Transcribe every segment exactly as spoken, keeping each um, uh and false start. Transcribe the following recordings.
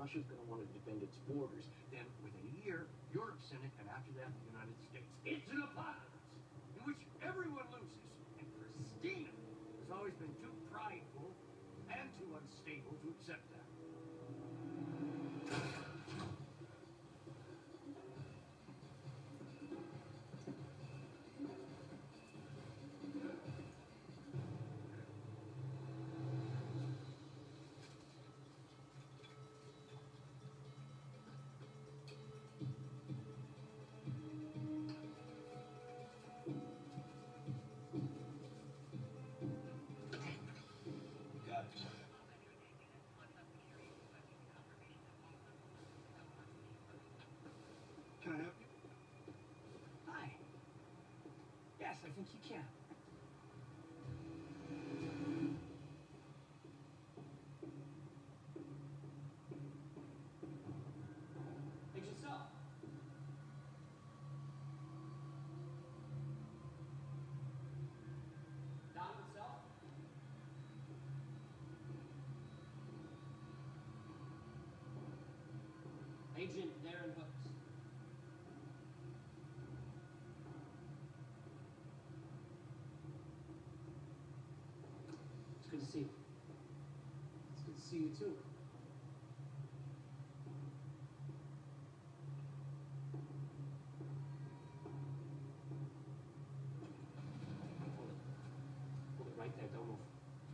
Russia's going to want to defend its borders. Then, within a year, Europe Senate, and after that, the United States. It's an apocalypse in which everyone loses. And Christina has always been too prideful and too unstable to accept that. Can I help you? Hi. Yes, I think you can. Agent Sell. Donovan Sell? Agent Darren Hooks. It's good to see you. It's good to see you too. Hold it. Hold it right there. Don't move.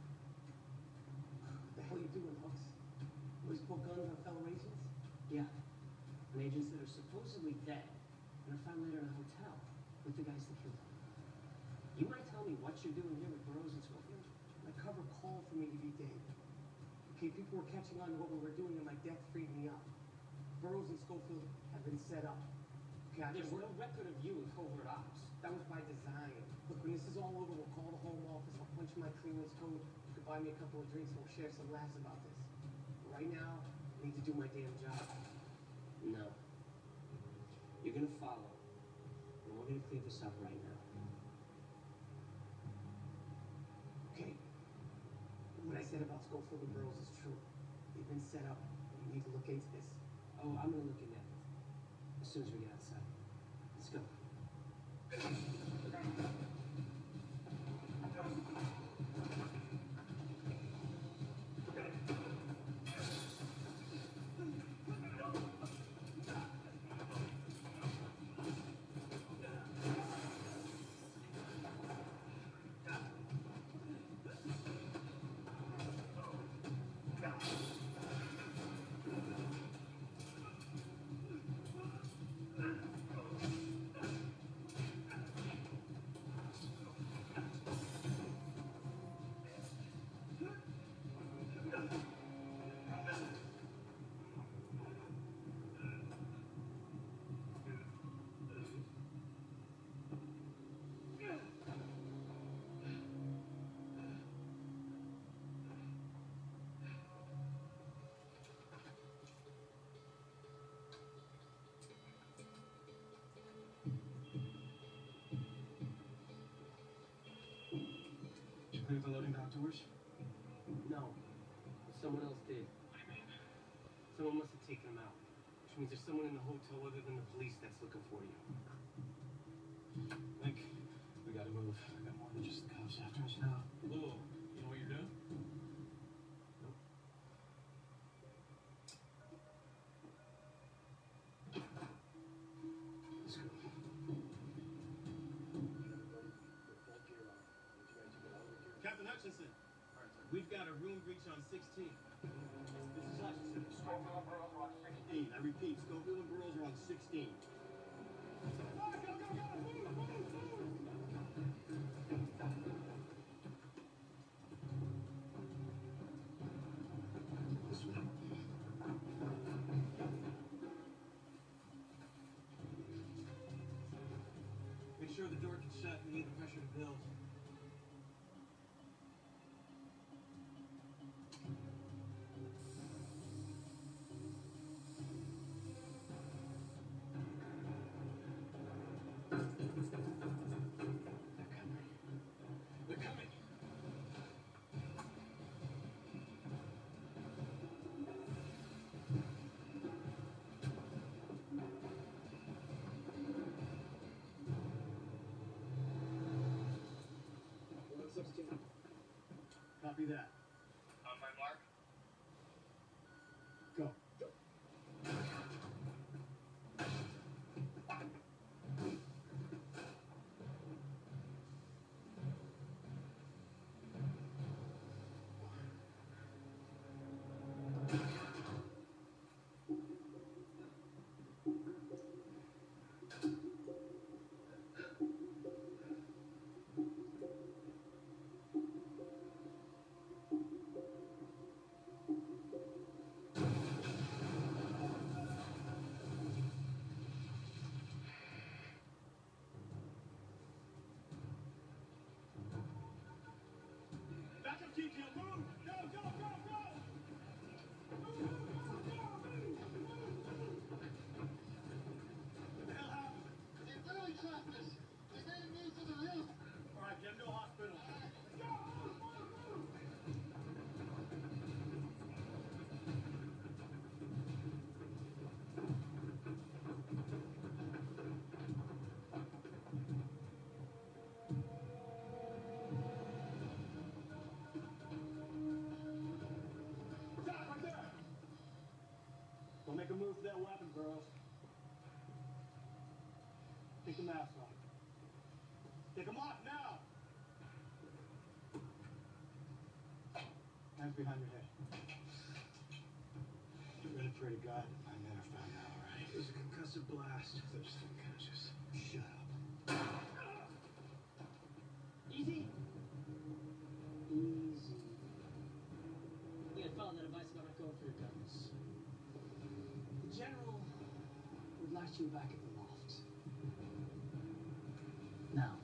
What the hell are you doing, Hooks? Always pull guns on fellow agents? Yeah. And agents that are supposedly dead and are found later in a hotel with the guys that killed them. You might tell me what you're doing here with Burroughs and Schofield? My cover called for me to be dead. Okay, people were catching on to what we were doing, and my death freed me up. Burroughs and Schofield have been set up. Okay, I There's just no record of you in covert ops. That was by design. Look, when this is all over, we'll call the home office. I'll punch my clearance code. You can buy me a couple of drinks, and we'll share some laughs about this. But right now, I need to do my damn job. No. You're gonna follow. And we're gonna clear this up right now. Okay. What I said about Schofield and Burroughs is true. They've been set up. You need to look into this. Oh, I'm gonna look into it as soon as we get outside. Let's go. Clear the loading dock doors? No. Someone else did. Someone must have taken them out. Which means there's someone in the hotel other than the police that's looking for you. I think we gotta move. I got more than just the cops after us now. Whoa, you know what you're doing? Nope. Let's go. Captain Hutchinson, we've got a room breach on sixteen. This is Hutchinson. Schofield and Burroughs are on sixteen. I repeat, Schofield and Burroughs are on sixteen. This way. Make sure the door can shut. We need the pressure to build. They're coming. Copy that. On my mark. Go. Backup detail, move! Go, go, go, go! What the hell happened? They literally trapped us. They made it move to the roof. All right, get him to a hospital. Stop right there! Don't make a move for that weapon, girls. Take the mask off. Take them off now! Hands behind your head. Get ready to pray to God that my men are found out, all right? It was a concussive blast. They're just unconscious. Shut up. Easy. Easy. We had found that advice about not going for your guns. The general would lash you back at the loft. Now,